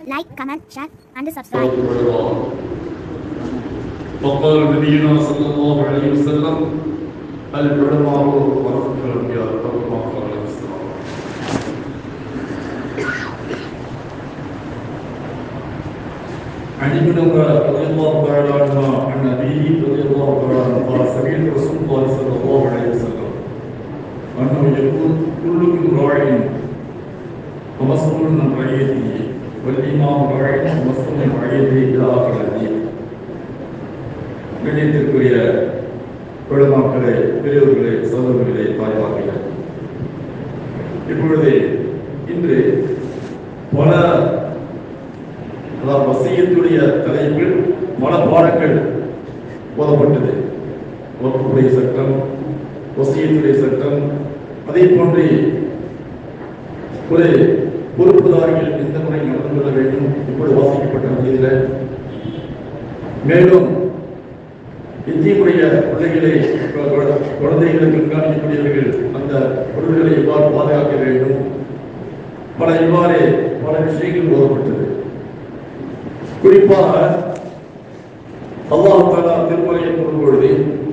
Like, comment, share, and subscribe. وقال نبينا صلى الله عليه وسلم العلماء ورثة الأنبياء أو كما قال عليه السلام. عن ابن عمر رضي الله تعالى عنهما عن أبيه رضي الله تعالى عنه قال سمعت رسول الله صلى الله عليه وسلم أنه يقول كلكم راع ومسؤول عن رعيته والإمام راع ومسؤول عن رعيته إلى آخر الحديث. கண்ணியத்திற்குரிய உலமாக்களே, பெரியவர்களே, சகோதரர்களே, தாய்மார்களே, இப்பொழுது இன்று பல வசியத்துடைய தலைப்பில் பல பாடங்கள் போதப்பட்டது. வக்ஃபுடைய சட்டம், வசியத்துடைய சட்டம், அதே போன்று ஒரு பொறுப்புதாரிகள் எந்த முறை நடந்து கொள்ள வேண்டும் இப்பொழுது வாசிக்கப்பட்ட வகையில், மேலும் எஞ்சியுடைய பிள்ளைகளை குழந்தைகளை கண்காணிக்கக்கூடியவர்கள் அந்த பொருள்களை எவ்வாறு பாதுகாக்க வேண்டும், இவ்வாறு பல விஷயங்கள் போதப்பட்டது. குறிப்பாக அல்லாஹ் தஆலா திருமறையை கூறும்பொழுது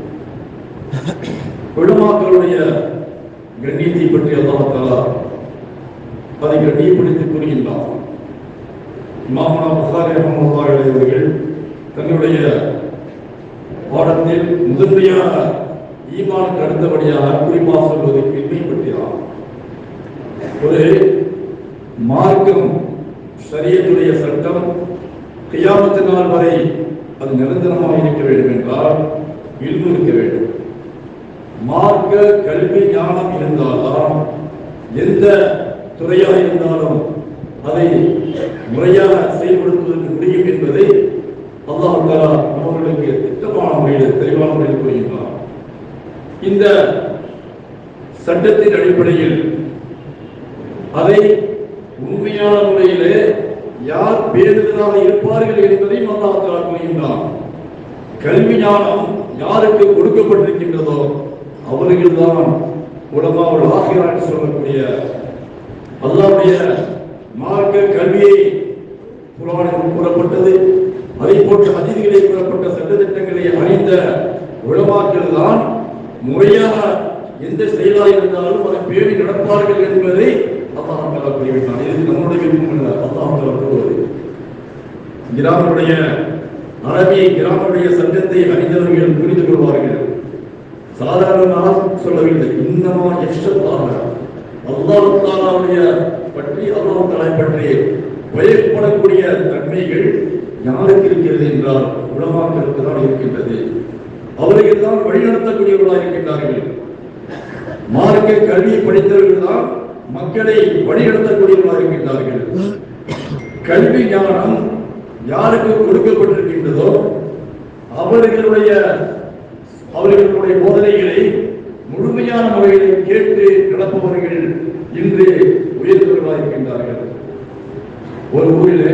உலமாக்களுடைய கண்ணியத்தை பற்றி அல்லாஹ் தஆலா அதை கண்ணியப்படுத்தி கூறுகின்றார். இமாம் புகாரி ரஹ்மத்துல்லாஹி அலைஹி அவர்கள் தன்னுடைய பாடத்தில் முதன்மையாக ஈமானுக்கு அடுத்தபடியாக குறிப்பாக சொல்வது கிருபை பற்றிதான். ஒரு மார்க்கம் ஷரியத்துடைய சட்டம் கியாமத் நாள் வரை அது நிரந்தரமாக இருக்க வேண்டும் என்றால் இல்மு இருக்க வேண்டும். மார்க்க கல்வி ஞானம் இருந்தால்தான் எந்த துறையாக இருந்தாலும் அதை முறையாக செயல்படுத்துவதற்கு முடியும் என்பதை அல்லாஹ் தஆலா அவர்களுக்கு திட்டமான முறையில் தெளிவான முறையில் கூறுகின்றார். இந்த சட்டத்தின் அடிப்படையில் அதை உண்மையான முறையிலே யார் பேணுதலாக இருப்பார்கள் என்பதையும் அல்லாஹ் தஆலா கூறுகின்றார். கல்வி ஞானம் யாருக்கு கொடுக்கப்பட்டிருக்கின்றதோ அவர்கள்தான் உலமாவுல் ஆகிரா என்று சொல்லக்கூடிய அல்லாஹ்வுடைய மார்க்க கல்வியை குர்ஆனில் கூறப்பட்டது, அதை போன்ற ஹதீஸ்களில் கூறப்பட்ட சட்டத்திட்டங்களை அறிந்த உலமாக்கள் தான் முறையாக எந்த செயலாக இருந்தாலும் அதை பேணி நடப்பார்கள் என்பதை அல்லாஹ் தஆலா கூறிவிட்டார். இது நம்முடைய விருப்பம் அல்ல, அல்லாஹ் தஆலா கூறுவது. கிராமடைய சட்டத்தை அறிந்தவர்கள் புரிந்து கொள்வார்கள். சாதாரணமாக சொல்லவில்லை, இன்னமா யக்ஷல்லாஹ் அல்லாஹ் தஆலாவுடைய பற்றி அல்லாஹ் தஆலா பற்றி பயப்படக்கூடிய தன்மைகள் யாருக்கு இருக்கிறது என்றால் உலமாக்களுக்கு தான் இருக்கின்றது. அவர்கள் தான் வழிநடத்தக்கூடியவர்களாக இருக்கின்றார்கள். மார்க்க கல்வியை படித்தவர்கள் தான் மக்களை வழிநடத்தக்கூடியவர்களாக இருக்கின்றார்கள். கல்வி ஞானம் யாருக்கு கொடுக்கப்பட்டிருக்கின்றதோ அவர்களுடைய போதனைகளை முழுமையான முறையில் கேட்டு நடப்பவர்கள் இன்று உயர்ந்தவர்களாக இருக்கின்றார்கள். ஒரு ஊரில்,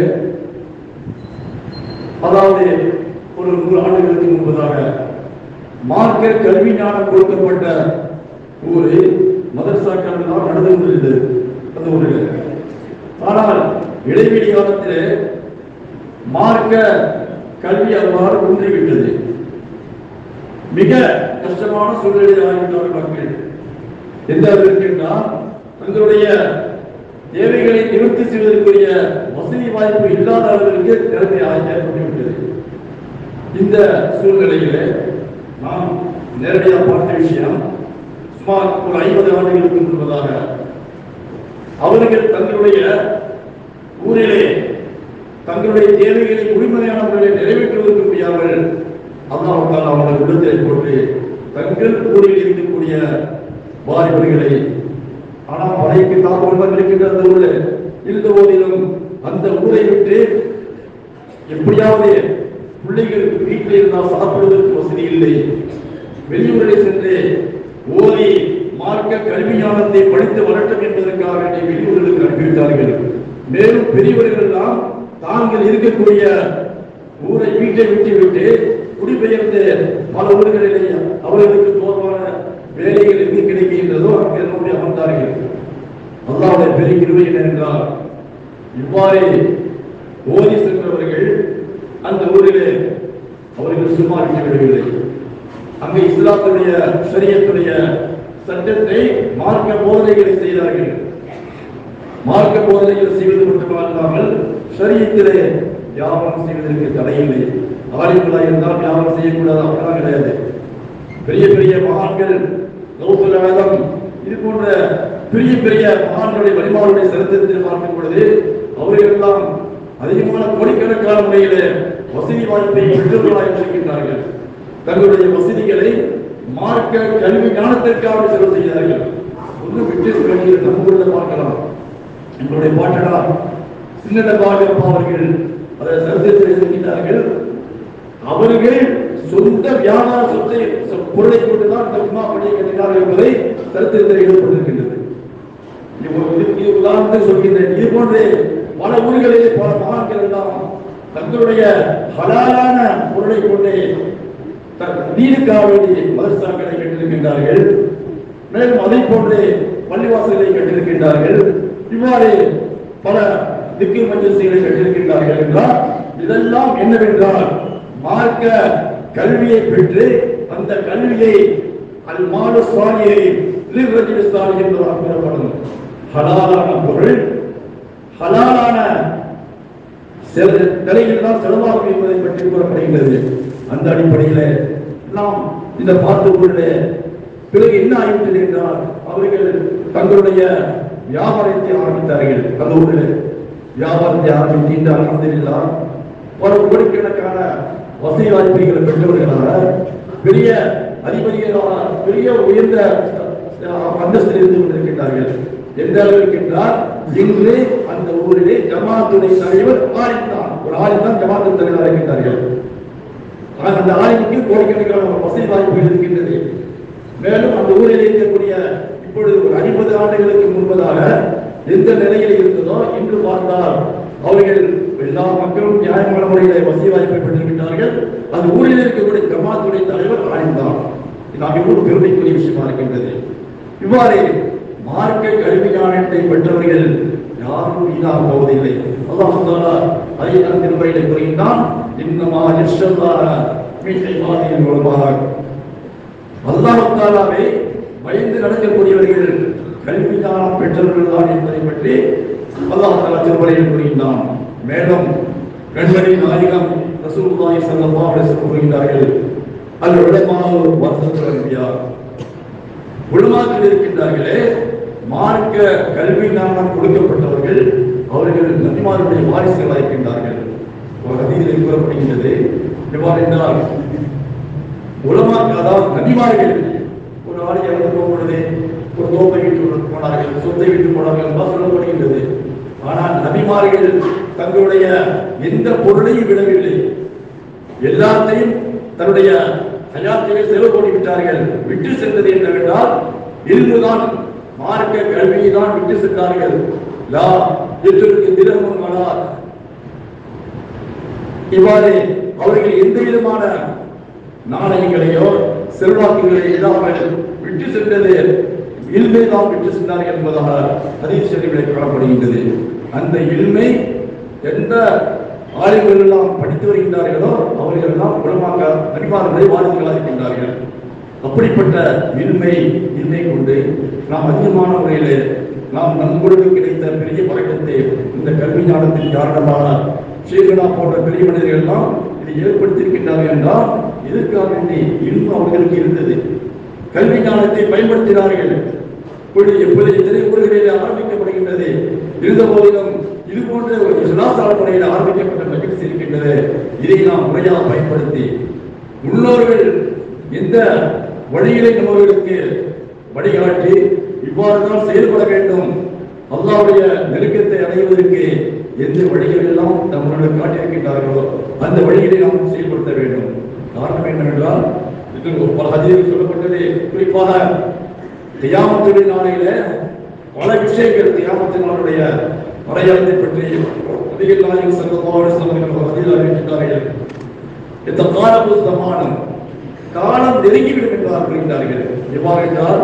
அதாவது ஒரு 100 ஆண்டுகளுக்கு முன்பதாக மார்க்க கல்வி ஞானம் கொடுக்கப்பட்ட ஊரு மதரசாக்கள் தான் நடந்து கொண்டிருந்தது அந்த ஊரில். ஆனால் இடைவெளி காலத்தில் மார்க்க கல்வி அவ்வாறு குன்றிவிட்டது. மிக கஷ்டமான சூழ்நிலை ஆகிவிட்டார்கள் மக்கள். எந்த அளவிற்கு என்றால் தங்களுடைய தேவைகளை நிவர்த்தி செய்வதற்குரிய வசதி வாய்ப்பு இல்லாத அளவிற்கு திறமை ஏற்பட்டுவிட்டது. இந்த சூழ்நிலையில நாம் நேரடியாக பார்த்த விஷயம், சுமார் ஒரு 50 ஆண்டுகளுக்கு முன்பதாக அவர்கள் தங்களுடைய ஊரிலே தங்களுடைய தேவைகளை முழுமையான முறையில் நிறைவேற்றுவதற்கு முடியாமல் அல்லாஹ் தஆலா அவர்கள் உள்ளத்தை போட்டு தங்கள் ஊரில் இருக்கக்கூடிய வாலிபர்களை, ஆனால் படைக்கு தாக்குதல் இருக்கின்ற அந்த ஊரில் இருந்த போதிலும் அந்த ஊரை விட்டு எப்படியாவது பிள்ளைகள் வீட்டில் இருந்தால் சாப்பிடுவதற்கு வசதி இல்லை, வெளியூரில் சென்று ஓதி மார்க்க கல்வி ஞானத்தை படித்து வரட்டும் என்பதற்காக வெளியூர்களுக்கு அனுப்பிவிட்டார்கள். மேலும் பெரியவர்கள் எல்லாம் தாங்கள் இருக்கக்கூடிய ஊரை வீட்டை விட்டு குடிபெயர்ந்து பல ஊர்களிலே அவர்களுக்கு போதுமான வேலைகள் எங்கு கிடைக்கின்றதோ அங்கே நம்முடைய அமர்ந்தார்கள். அல்லாஹ்வுடைய பெரிய கிருபை என்னவென்றால் இவ்வாறு ஓதி சென்றவர்கள் அந்த ஊரிலே அவர்கள் சும்மா விடவில்லை. அங்கு இஸ்லாத்துடைய ஷரியத்துடைய சட்டத்தை மார்க்க போதனைகளை செய்தார்கள். மார்க்க போதனைகள் செய்வது மட்டுமல்லாமல் ஷரியத்திலே வியாபாரம் செய்வதற்கு தடையில்லை. ஆலிம்களாக இருந்தால் வியாபாரம் செய்யக்கூடாது அப்படிலாம் கிடையாது. பெரிய பெரிய மகான்கள் கௌசுல் ஆலம் இது போன்ற பெரிய பெரிய மகான்களுடைய வழிபாடுடைய சரித்திரத்தில் பார்க்கும் பொழுது அவர்கள் எல்லாம் அதிகமான கோடிக்கணக்கான முறையில வசதி வாய்ப்பை பெற்றவர்களாக இருக்கின்றார்கள். தங்களுடைய வசதிகளை மார்க்க கல்வி ஞானத்திற்காக செலவு செய்கிறார்கள். ஒன்றும் விட்டு சொல்லுங்கள், நம்ம ஊரில் பார்க்கலாம். எங்களுடைய பாட்டனார் சின்னடபாக அவர்கள் அதை சரித்திரத்தில் இருக்கின்றார்கள். அவர்கள் சொந்த வியாபார சொத்தை பொருளை கொண்டுதான் இந்த உமா பணியை கட்டினார்கள் என்பதை சரித்திரத்தில் ஈடுபட்டிருக்கின்றது. உதாரணத்தை சொல்கின்றேன். இது போன்று பல ஊர்களிலே பல மகான்கள் எல்லாம் தங்களுடைய ஹலாலான பொருளை கொண்டே நீருக்காக வேண்டிய மதரசாக்களை கட்டிருக்கின்றார்கள். மேலும் அதை போன்றே பள்ளிவாசல்களை கட்டிருக்கின்றார்கள். இவ்வாறு பல திக்கு மஜ்லிஸ்களை கட்டிருக்கின்றார்கள் என்றால் இதெல்லாம் என்னவென்றால் மார்க்க கல்வியை பெற்று அந்த கல்வியை அல் மாலு சாலியை லிர்ரஜுல் சாலிஹ் என்று கூறப்படும். ஹலாலான பொருள் ஹலாலான நிலையில் தான் செலவாகும் என்பதை பற்றி கூறப்படுகின்றது. அந்த அடிப்படையில் நாம் இந்த பார்த்துக்கொள்ள பிறகு என்ன ஆகிவிட்டது என்றால் அவர்கள் தங்களுடைய வியாபாரத்தை ஆரம்பித்தார்கள். அந்த ஊரில் வியாபாரத்தை ஆரம்பித்து அல்ஹம்துலில்லாஹ் பல கோடிக்கணக்கான வசதி வாய்ப்புகளை பெற்றவர்களாக பெரிய அதிபதிகளாக பெரிய உயர்ந்த அந்தஸ்தில் இருந்து கொண்டிருக்கின்றார்கள். எந்த அளவுக்கு என்றால் இன்று அந்த ஊரிலே ஜமாத்துடைய தலைவர் ஆலிம்தான். ஒரு ஆலிம்தான் ஜமாத்து தலைவராக இருக்கின்றார்கள். அந்த ஆலிமுக்கு கோடிக்கணக்கான வசதி வாய்ப்புகள் இருக்கின்றது. மேலும் அந்த ஊரில் இருக்கக்கூடிய இப்பொழுது ஒரு 50 ஆண்டுகளுக்கு முன்பதாக எந்த நிலையில் இருந்ததோ இன்று பார்த்தால் அவர்கள் எல்லா மக்களும் நியாயமான முறையிலே வசதி வாய்ப்பை பெற்றிருக்கின்றார்கள். அந்த ஊரில் இருக்கக்கூடிய ஜமாத்துடைய தலைவர் ஆலிம்தான். நாம் எவ்வளவு பெருமைக்குரிய விஷயமா இருக்கின்றது. இவ்வாறு மார்க்க கல்வி ஞானத்தை பெற்றவர்கள் யாரும் வீணாக போவதில்லை. அல்லாஹ் தஆலா அதை தன் திருமறையிலே கூறுகின்றான். இன்னமா யஷ்ஷல்லாஹ மின் இபாதில் உலமா. அல்லாஹ் தஆலாவை பயந்து நடக்கக்கூடியவர்கள் கல்வி ஞானம் பெற்றவர்கள் தான் என்பதை பற்றி அல்லாஹ் தஆலா திருமறையில் கூறுகின்றான். மேலும் கண்மணி நாயகம் ரசூலுல்லாஹி ஸல்லல்லாஹு அலைஹி வஸல்லம் கூறுகின்றார்கள், அல் உலமாஉ வரஸத்துல் அன்பியா. உலமாக்கள் இருக்கின்றார்களே, மார்க்க கல்வி ஞானம் கொடுக்கப்பட்டவர்கள் அவர்கள் நபிமாருடைய வாரிசுகளாக இருக்கின்றார்கள். ஒரு ஹதீஸில் கூறப்படுகின்றது, எவ்வாறு என்றால் உலமாக்கள் அதாவது நபிமார்கள் ஒரு ஆளை இறந்து போகும்பொழுது ஒரு தோப்பை விட்டு போனார்கள், சொத்தை விட்டு போனார்கள் என்று சொல்லப்படுகின்றது. ஆனால் நபிமார்கள் தங்களுடைய எந்த பொருளையும் விடவில்லை. எல்லாத்தையும் தன்னுடைய ஹயாத்திலே செலவு பண்ணி விட்டார்கள். விட்டு சென்றது என்னவென்றால் இல்முதான், மார்க்க கல்வியை தான் விட்டு சென்றார்கள். லா எத்திற்கு திரமும் வரார். இவ்வாறு அவர்கள் எந்த விதமான நாணயங்களையோ செல்வாக்குகளை இல்லாமல் விட்டு சென்றது இல்மை தான் விட்டு சென்றார்கள் என்பதாக ஹதீஸ் ஷரீஃபிலே காணப்படுகின்றது. அந்த இல்மை எந்த ஆளுங்கள் எல்லாம் படித்து வருகின்றார்களோ அவர்கள் எல்லாம் உலமாக்க நபிமார்களுடைய வாரிசுகளாக இருக்கின்றார்கள். அப்படிப்பட்ட இல்மை கொண்டு நாம் அதிகமான முறையில் நாம் நம்மளுக்கு கிடைத்த பெரிய பழக்கத்தை இந்த கல்வி ஞானத்தின் காரணமாக ஷேகனா போன்ற பெரிய மனிதர்கள் எல்லாம் இதை ஏற்படுத்தியிருக்கின்றார்கள் என்றால் இதற்காக வேண்டி இன்னும் அவர்களுக்கு இருந்தது. கல்வி ஞானத்தை பயன்படுத்தினார்கள். எப்படி எத்தனை ஊர்களில் ஆரம்பிக்கப்படுகின்றது. இருந்த போதிலும் இது போன்ற ஒரு சுலாசார முறையில் ஆரம்பிக்கப்பட்ட மஜ்லிஸ் இருக்கின்றது. இதை நாம் முறையாக பயன்படுத்தி முன்னோர்கள் எந்த வழியிலே நம்மவர்களுக்கு வழிகாட்டி இவ்வாறுதான் செயல்பட வேண்டும், அல்லாஹ்வுடைய நெருக்கத்தை அடைவதற்கு எந்த வழிகள் எல்லாம் நம்மளுக்கு காட்டியிருக்கின்றார்களோ அந்த வழிகளை நாம் செயல்படுத்த வேண்டும். காரணம் என்னவென்றால் பல ஹதீஸில் சொல்லப்பட்டது, குறிப்பாக கியாமத்துடைய நாளையில பல விஷயங்கள் கியாமத்தின் நாளுடைய அடையாளத்தை பற்றி நபிகள் நாயகம் ஸல்லல்லாஹு அலைஹி வஸல்லம் ஹதீஸில் அறிவிக்கின்றார்கள். இந்த காலம் காலம் நெருங்கிவிடும் என்று கூறுகின்றார்கள். எவ்வாறு என்றால்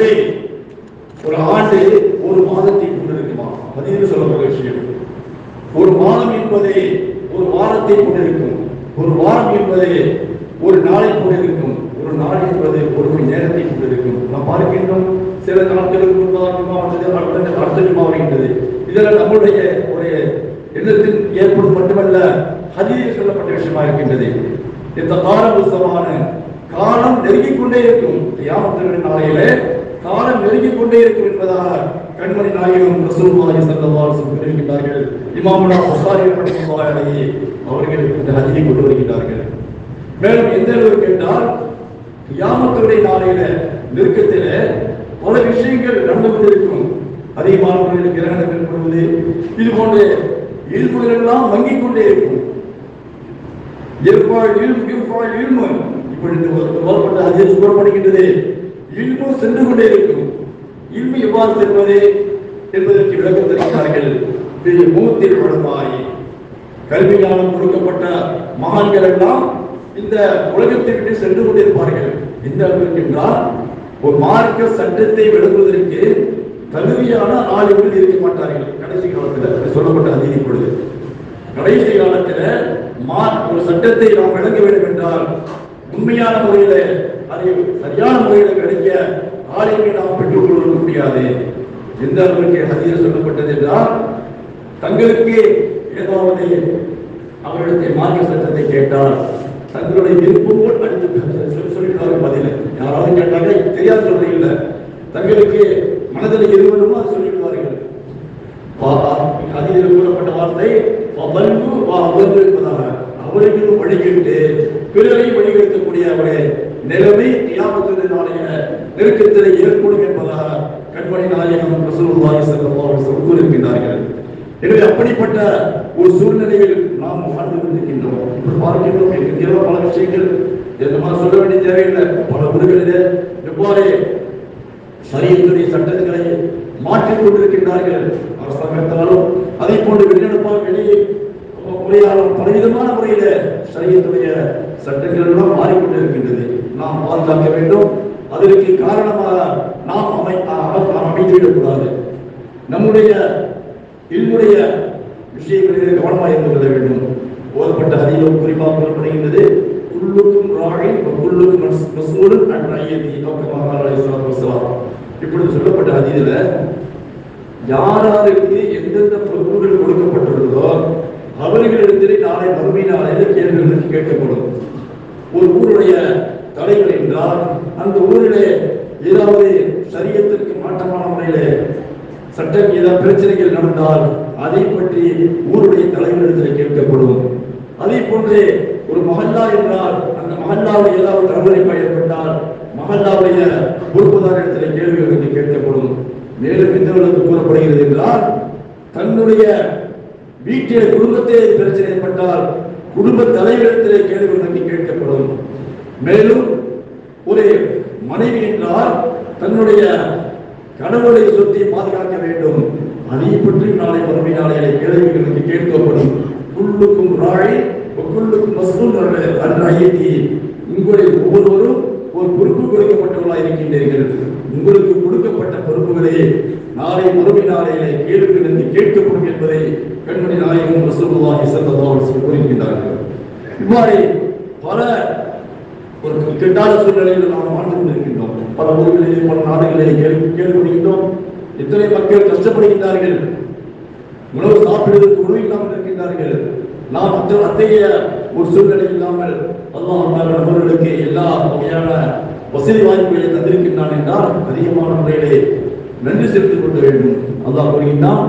ஒரு ஆண்டு ஒரு மாதத்தை கொண்டிருக்குமா? ஹதீஸில் சொல்லப்பட்ட விஷயம். ஒரு மாதம் என்பதே ஒரு வாரத்தை கொண்டிருக்கும், ஒரு வாரம் என்பதே ஒரு நாளை கொண்டிருக்கும், ஒரு நாள் என்பது ஒரு மணி நேரத்தை கொண்டிருக்கும். நாம் பார்க்கின்றோம் சில நாட்களுக்கு முன்பாக அர்த்தமா வருகின்றது. இதெல்லாம் நம்முடைய ஒரு எண்ணத்தில் ஏற்படும் மட்டுமல்ல, ஹதீஸில் சொல்லப்பட்ட விஷயமா இருக்கின்றது. இந்த காலமான காலம் நெருங்கிக் கொண்டே இருக்கும், கியாமத் நாளையிலே காலம் நெருங்கிக் கொண்டே இருக்கும் என்பதாக கண்மணி நாயகம் ரசூலுல்லாஹி ஸல்லல்லாஹு அலைஹி வஸல்லம் கூறுகின்றார்கள். இமாமுனா புகாரி ரஹ்மத்துல்லாஹி அலைஹி அவர்கள் இந்த ஹதீஸை கொண்டு வருகின்றார்கள். மேலும் எந்த அளவுக்கு என்றால், கியாமத்துடைய நாளையில நெருக்கத்தில பல விஷயங்கள் நடந்து கொண்டிருக்கும். அதிகமான முறையில் கிரகணம் ஏற்படுவது, இது போன்ற இயல்புகள் எல்லாம் வங்கிக் கொண்டே இருக்கும். இப்பொழுது கூறப்படுகின்றது, இல்மும் சென்று கொண்டே இருக்கும். இல்மு எவ்வாறு செல்வது என்பதற்கு விளக்கம் தருகிறார்கள். மூத்தில் உடமாய் கல்வியாளம் கொடுக்கப்பட்ட மகான்கள் எல்லாம் இந்த உலகத்தை விட்டு சென்று கொண்டிருப்பார்கள். எந்த அளவுக்கு என்றால், ஒரு மார்க்க சட்டத்தை விளங்குவதற்கு தகுதியான ஆளுநர்கள் இருக்க மாட்டார்கள். கடைசி காலத்தில் சொல்லப்பட்ட அதிக பொழுது கடைசி காலத்தில் ஒரு சட்டத்தை நாம் விளங்க வேண்டும் என்றால் உண்மையான முறையில அதை சரியான முறையில் கிடைக்க ஆளுமை நாம் பெற்றுக் கொள்ள முடியாது. எந்த அளவுக்கு ஹதீஸில் சொல்லப்பட்டது என்றால், தங்களுக்கு ஏதாவது அவர்களுடைய மார்க்க சட்டத்தை கேட்டால் தங்களுடைய விருப்பம் போல் அடித்து சொல்லிவிடுவார்கள். பதில் யாராவது கேட்டாங்க தெரியாது சொல்றீங்க, தங்களுக்கு மனதில் எதுவனுமோ அது சொல்லிவிடுவார்கள். அதில் கூறப்பட்ட வார்த்தை என்பதாக அவர்களும் வழிகிட்டு பிறரை வழிகெடுக்கக்கூடிய அவருடைய நிலைமை கியாமத்துடைய நாளைய நெருக்கத்திலே ஏற்படும் என்பதாக கண்மணி நாயகம் ரசூலுல்லாஹி ஸல்லல்லாஹு அலைஹி வஸல்லம் கூறுகின்றார்கள். எனவே அப்படிப்பட்ட ஒரு சூழ்நிலையில் நாம் வாழ்ந்து கொண்டிருக்கின்றோம். இப்ப பார்க்கின்றோம், என்கிற பல விஷயங்கள் நம்ம சொல்ல வேண்டிய தேவையில்லை. பல ஊர்களிலே எவ்வாறு சரியத்துடைய சட்டங்களை மாற்றிக் கொண்டிருக்கின்றார்கள். அரசாங்கத்தாலும் அதை போன்று வெளிநடப்பால் வெளியே முறையாலும் பலவிதமான முறையில சரியத்துடைய சட்டங்கள் எல்லாம் மாறிக்கொண்டிருக்கின்றது. நாம் பாதுகாக்க வேண்டும். அதற்கு காரணமாக நாம் அமைத்துவிடக்கூடாது. நம்முடைய இல்முடைய விஷயங்களில் கவனமாக இருந்து கொள்ள வேண்டும். ஓதப்பட்ட ஹதீஸில் குறிப்பாக கூறப்படுகின்றது, குல்லுக்கும் ராயின் குல்லுக்கும் மஸ்ஊலுன் அன் ரய்யத்திஹி கமா ஸல்லல்லாஹு அலைஹி வஸல்லம். இப்படி சொல்லப்பட்ட ஹதீஸில் யாராருக்கு எந்தெந்த பொறுப்புகள் கொடுக்கப்பட்டுள்ளதோ அவர்களிடத்திலே நாளை மறுமை நாளையில் கேள்விகளுக்கு கேட்கப்படும். ஒரு ஊருடைய தலைவர் என்றால் அந்த ஊரிலே ஏதாவது சரியத்திற்கு மாற்றமான முறையிலே சட்டம் ஏதாவது பிரச்சனைகள் நடந்தால் அதை பற்றி ஊருடைய தலைவரிடத்தில் கேட்கப்படும். அதே போன்றே ஒரு மஹல்லா என்றால் அந்த மஹல்லாவில் ஏதாவது தவறு ஏற்பட்டால் மஹல்லாவுடைய பொறுப்புதாரிடத்தில் கேள்விகளுக்கு கேட்கப்படும். மேலும் எந்த அளவுக்கு கூறப்படுகிறது என்றால், தன்னுடைய வீட்டில் குடும்பத்தில் பிரச்சனை ஏற்பட்டால் குடும்ப தலைவரிடத்திலே கேள்விகளுக்கு கேட்கப்படும். மேலும் ஒரு மனைவி என்றால் தன்னுடைய கணவனுடைய சொத்தை பாதுகாக்க வேண்டும். அதை பற்றி நாளை மறுமை நாளையிலே கேள்விகளுக்கு கேட்கப்படும். குல்லுக்கும் ராய் குல்லுக்கும் மஸ்ஊல் அன் ரய்யத்திஹி. உங்களுடைய ஒவ்வொருவரும் ஒரு பொறுப்பு கொடுக்கப்பட்டவர்களாக இருக்கின்றீர்கள். உங்களுக்கு கொடுக்கப்பட்ட பொறுப்புகளே நாளை மறுமை நாளையிலே கேள்விகளுக்கு கேட்கப்படும் என்பதை கண்மணி நாயகம் ரசூலுல்லாஹி ஸல்லல்லாஹு அலைஹி வஸல்லம் கூறுகின்றார்கள். இவ்வாறு பல ஒரு இக்கட்டான சூழ்நிலையில் நாம் வாழ்ந்து கொண்டிருக்கின்றோம். பல ஊர்களிலே பல நாடுகளிலே கேள்விப்படுகின்றோம். எத்தனை மக்கள் கஷ்டப்படுகின்றார்கள், உணவு சாப்பிடுவதற்கு உணவு இல்லாமல் இருக்கின்றார்கள். நாம் அத்தகைய ஒரு சூழ்நிலை இல்லாமல் அல்லாஹ் நபர்களுக்கு எல்லா வகையான வசதி வாய்ப்புகளை தந்திருக்கின்றான் என்றால் அதிகமான முறையிலே நன்றி செலுத்திக் கொள்ள வேண்டும். அல்லாஹ் கூறுகின்றான்,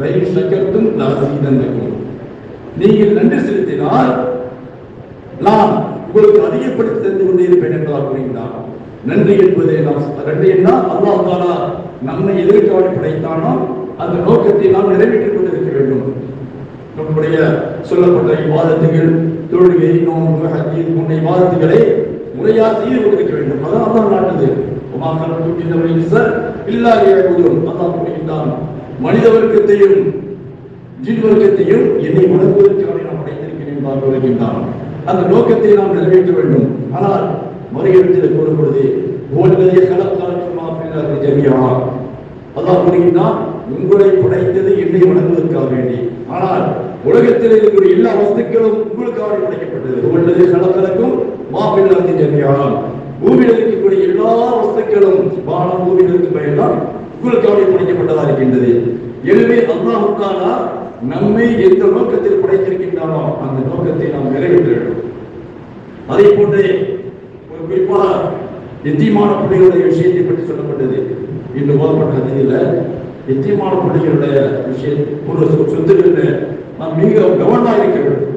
நீங்கள் நன்றி செலுத்தினால் நான் உங்களுக்கு அதிகப்படுத்தி தந்து கொண்டே இருப்பேன் என்றால் கூறுகின்றான். நன்றி என்பது நன்றி என்றால் அல்லாஹ் தாலா நம்மை எதிர்க்க படைத்தானோ அந்த நோக்கத்தை நாம் நிறைவேற்றிக் கொண்டிருக்க வேண்டும். நம்முடைய சொல்லப்பட்ட இவாதத்துகள், தொழுகை, நோன்பு, ஹஜ் போன்ற இவாதத்துகளை முறையாக செய்து கொண்டிருக்க வேண்டும். அதான் அல்லாஹ் நாட்டது. மனித வர்க்கத்தையும் ஜின் வர்க்கத்தையும் என்னை வணங்குவதற்காக நாம் படைத்திருக்கிறேன். அந்த நோக்கத்தை நாம் நிறைவேற்ற வேண்டும். ஆனால் மறுபடியும் கூறப்படுது, அல்லாஹ் கூறுகின்றான், உங்களை படைத்தது என்னை வணங்குவதற்காக வேண்டி. ஆனால் உலகத்தில் இருக்கக்கூடிய எல்லா வஸ்துக்களும் உங்களுக்காக படைக்கப்பட்டது. உள்ளது கலக்கலக்கும் மாபில்லாதி ஜமியான். பூமியில் இருக்கக்கூடிய எல்லா வஸ்துக்களும் வானம் பூமியில் இருக்கும் எல்லாம் உங்களுக்காக படைக்கப்பட்டதா இருக்கின்றது. எனவே அல்லாஹ் தஆலா நம்மை எந்த நோக்கத்தில் படைத்திருக்கின்றானோ அந்த நோக்கத்தை நாம் நிறைவேற்ற வேண்டும். அதே போன்று ஒரு குறிப்பாக எத்தீமான பிள்ளைகளுடைய விஷயத்தை பற்றி சொல்லப்பட்டது. இன்று ஓதப்பட்ட ஹதீஸில் எத்தீமான பிள்ளைகளுடைய விஷயம் ஒரு சொத்துக்கள் நாம் மிக கவனமாக இருக்க வேண்டும்.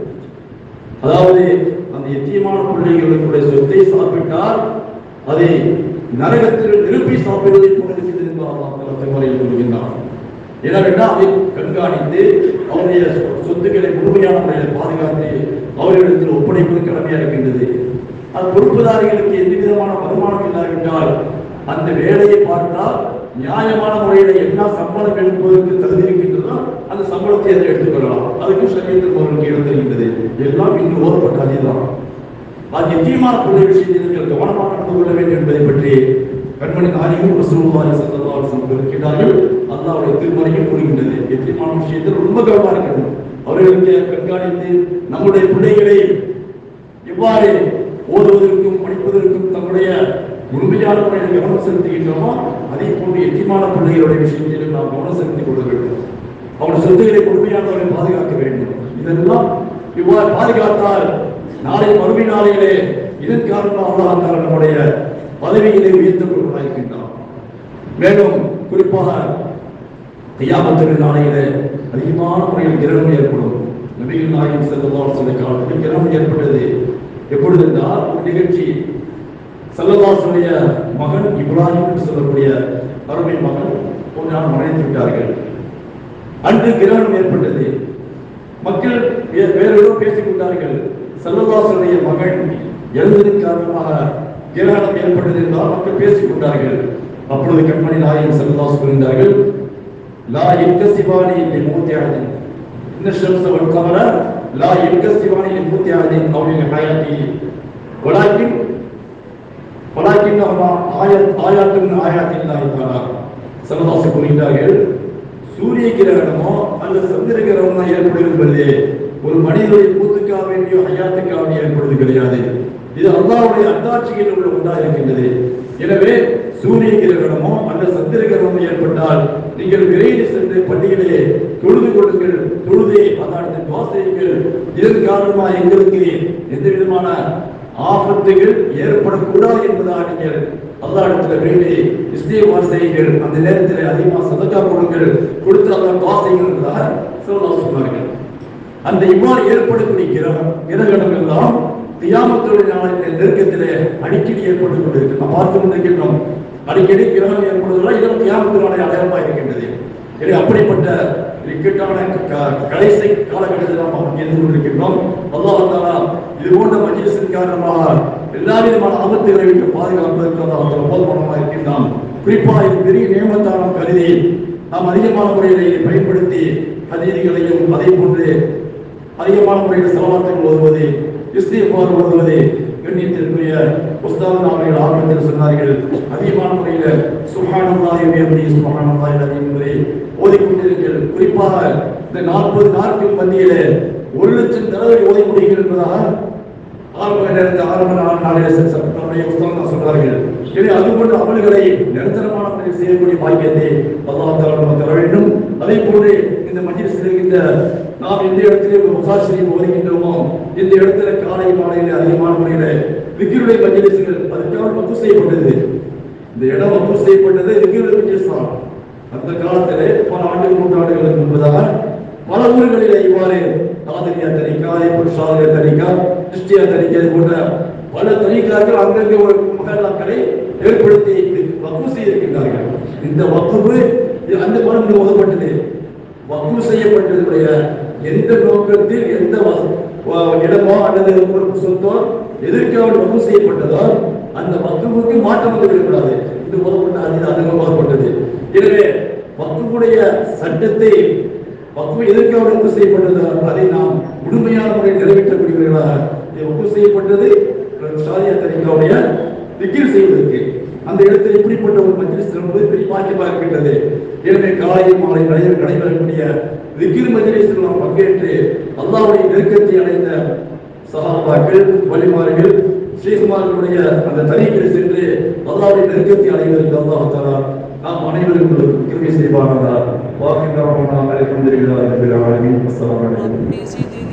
அதாவது அந்த எத்தீமான பிள்ளைகளுடைய சொத்தை சாப்பிட்டால் அதை நரகத்தில் நிரப்பி சாப்பிடுவதை போன்றது என்று அல்லாஹ் முறையில் கூறுகின்றான். ஏனென்றால் அதை கண்காணித்து அவருடைய சொத்துக்களை முழுமையான முறையில் பாதுகாத்து அவர்களிடத்தில் ஒப்படைப்பது கடமையாக இருக்கின்றது. அது பொறுப்புதாரிகளுக்கு எந்த விதமான வருமானம் இல்லாவிட்டால் அந்த வேலையை பார்த்தால் நியாயமான முறையில என்ன சம்பளம் எடுப்பதற்கு தகுதி இருக்கின்றதோ அந்த சம்பளத்தை அதை எடுத்துக்கொள்ளலாம். அதுக்கு சரியத்தில் அவர்களுக்கு எடுத்திருக்கின்றது. எல்லாம் இன்று ஓதப்பட்ட அதேதான். அது எத்தீமான பிள்ளை விஷயத்தில் நீங்கள் கவனமாக நடந்து கொள்ள வேண்டும் என்பதை பற்றி கண்மணி நாயகம் ரசூலுல்லாஹி ஸல்லல்லாஹு அலைஹி வஸல்லம் இருக்கிறார்கள். அல்லாஹ்வுடைய திருமறையில் கூறுகின்றது. எத்தீமான விஷயத்தில் ரொம்ப கவனமாக இருக்கணும். அவர்களுக்கு கண்காணித்து நம்முடைய பிள்ளைகளை எவ்வாறு ஓதுவதற்கும் படிப்பதற்கும் தன்னுடைய முழுமையான முறையில் கவனம் செலுத்துகின்றோமோ அதே போன்று எத்தீமான பிள்ளைகளுடைய விஷயத்தில் நாம் கவனம் செலுத்திக் கொள்ள வேண்டும். அவருடைய சொத்துக்களை முழுமையானவரை பாதுகாக்க வேண்டும். இதெல்லாம் இவ்வாறு பாதுகாத்தால் நாளை மறுமை நாளையிலே இதன் காரணமாக நம்முடைய பதவிகளை உயர்த்தக் கொள்வதாயிருக்கின்றான். மேலும் குறிப்பாக கியாமத்துடைய நாளையிலே அதிகமான முறையில் கிரகணம் ஏற்படும். நபிகள் நாயகம் ஸல்லல்லாஹு அலைஹி வஸல்லம் காலத்தில் கிரகணம் ஏற்பட்டது. எப்பொழுது என்றால் ஒரு நிகழ்ச்சி ஸல்லல்லாஹுடைய மகன் இப்ராஹிம் என்று சொல்லக்கூடிய அருமை மகன் ஒரு நாள் மறைந்து விட்டார்கள். அன்று கிரகணம் ஏற்பட்டது. மக்கள் வேறொரு பேசிக் கொண்டார்கள். ஸல்லல்லாஹுடைய மகன் இறந்ததன் காரணமாக கிரகணம் ஏற்பட்டது என்றால் மக்கள் பேசிக் கொண்டார்கள். அப்பொழுது கண்மணி நாயகம் ஸல்லல்லாஹு கூறினார்கள், லா யன்கசிபானி லிமௌத்தி அஹதின் இன்ன ஷம்ஸ வல் கமர லா யன்கசிபானி லிமௌத்தி அஹதின் கௌலி ஹயாத்தி வலாக்கின் ஆயாத்தின் ஆயாத்தில்லாஹி தஆலா. ஸல்லல்லாஹு கூறினார்கள், சூரிய கிரகணமோ அல்லது சந்திர கிரகணமோ ஏற்படுவது ஒரு மனிதனுடைய மூத்துக்காக வேண்டியோ ஹயாத்துக்காக வேண்டிய ஏற்படுவது கிடையாது. இது அல்லாஹ்வுடைய அத்தாட்சியில் உள்ள ஒன்றாக இருக்கின்றது. எனவே சூரிய கிரகணமோ அல்லது சந்திர கிரகணமோ ஏற்பட்டால் நீங்கள் விரைவில் சென்று பள்ளியிலே தொழுது கொள்ளுங்கள், தொழுதே அதாவது துஆ செய்யுங்கள். இதன் காரணமாக எங்களுக்கு எந்த விதமான ஆபத்துகள் ஏற்படக்கூடாது என்பதாக நீங்கள் அல்லாஹ்விடத்தில் வேண்டி இஸ்திக்ஃபார் செய்யுங்கள். அந்த நேரத்தில் அதிகமாக சதகா கொடுங்கள், கொடுத்து அல்லாஹ் துஆ செய்யுங்கள் என்பதாக ஸல்லல்லாஹு சொன்னார்கள். அந்த இவ்வாறு ஏற்படக்கூடிய கிரகணம் எல்லாம் கியாமத்துடைய நாளின் நெருக்கத்திலே அடிக்கடி ஏற்பட்டுக் கொண்டிருக்கு. நாம் பார்த்து கொண்டிருக்கின்றோம். அடிக்கடி கிரகணம் ஏற்படுவதால் இதெல்லாம் கியாமத்து நாளை அடையாளமாக இருக்கின்றது. எனவே அப்படிப்பட்ட இக்கட்டான கடைசி காலகட்டத்தில் நாம் இருந்து கொண்டிருக்கின்றோம். அல்லாஹ் தஆலா இது போன்ற மஜ்லிஸின் காரணமாக எல்லா விதமான ஆபத்துகளை விட்டு பாதுகாப்பதற்கு அல்லாஹ் போதுமானமாக இருக்கின்றான். குறிப்பாக இது பெரிய நியமத்தான கருதி நாம் அதிகமான முறையில் இதை பயன்படுத்தி ஹதீஸ்களையும் அதே போன்று அதிகமான முறையில் ஸலவாத்துகள் ஓதுவது, இஸ்திக்ஃபார் ஓதுவது, கண்ணியத்திற்குரிய உஸ்தாத் அவர்கள் ஆரம்பத்தில் சொன்னார்கள், அதிகமான முறையில் சுப்ஹானல்லாஹி வ பிஹம்திஹி சுப்ஹானல்லாஹி அல்-அஸீம் என்பதை ஓதிக்கொண்டிருங்கள். குறிப்பாக இந்த 40 நாட்கள் மத்தியிலே 1,00,000 தடவை ஓதி முடியுங்கள் என்பதாக ஆரம்ப நாளிலே நம்முடைய உஸ்தாத் சொன்னார்கள். எனவே அதுபோன்ற அமல்களை நிரந்தரமான முறையில் செய்யக்கூடிய பாக்கியத்தை அல்லாஹ் தஆலா நமக்கு தர வேண்டும். அதே போன்று இந்த மஜ்லிஸில் இருக்கின்ற நாம் எந்த இடத்திலே முசாஷிரியை ஓதுகின்றோமோ இந்த இடத்துல காலை மாலையில் அதிகமான முறையில் விக்கிருடைய மஜ்லிஸ்கள் அதுக்காக வக்ஃப் செய்யப்பட்டது. இந்த இடம் வக்ஃப் செய்யப்பட்டது விக்கிருடைய மஜ்லிஸ் தான். அந்த காலத்திலே பல நூற்றாண்டுகளுக்கு முன்பதாக பல ஊர்களிலே இவ்வாறு காதரியா தரிகா, ஷாதியா தரிகா, கிறிஸ்டியா தரிகா போன்ற பல தரிகாக்கள் அங்கங்கே ஒரு மஹல்லாக்களை ஏற்படுத்தி வக்ஃப் செய்திருக்கின்றார்கள். இந்த வக்ஃப் அந்த காலத்தில் ஓதப்பட்டது. வக்ஃப் செய்யப்பட்டதுடைய எந்த நோக்கத்தில் எந்த இடமோ அல்லது ஒரு சொத்தோ எதற்காக வக்ஃப் செய்யப்பட்டதோ அந்த வக்ஃபுக்கு மாற்றம் வந்துவிடக்கூடாது. இது ஓதப்பட்ட அதிகம் ஓதப்பட்டது. எனவே வக்ஃபுடைய சட்டத்தை வக்ஃப் எதற்காக வக்ஃப் செய்யப்பட்டது அதை நாம் முழுமையான முறையில் நிறைவேற்றக்கூடியவர்களாக வக்ஃப் செய்யப்பட்டது ஷாதியா தரிகாவுடைய திக்ர் செய்வதற்கு. அந்த இடத்தில் இப்படிப்பட்ட ஒரு மஜ்லிஸ் என்பது பெரிய பாக்கியமாக இருக்கின்றது. எனவே காலை மாலை நடைபெறக்கூடிய திக்ர் மஜ்லிஸில் நாம் பங்கேற்று அல்லாஹ்வுடைய நெருக்கத்தை அடைந்த சஹாபாக்கள், வலிமார்கள், ஷேகுமார்களுடைய அந்த தரீக்கில் சென்று அல்லாஹ்வுடைய நெருக்கத்தை அடைவதற்கு அல்லாஹ் தஆலா நாம் அனைவருக்கும் கிருபை செய்வானாக. வாஹித் ரஹ்மான் அல்ஹம்துலில்லாஹி ரப்பில் ஆலமீன். அஸ்ஸலாமு அலைக்கும்.